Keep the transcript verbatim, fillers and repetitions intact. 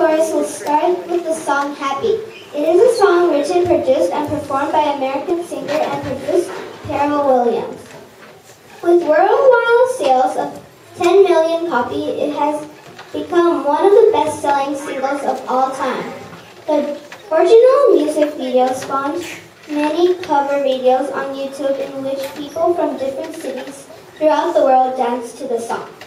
chorus will start with the song Happy. It is a song written, produced, and performed by American singer and producer Pharrell Williams. With worldwide sales of ten million copies, it has become one of the best-selling singles of all time. The original music video spawned many cover videos on YouTube in which people from different cities throughout the world dance to the song.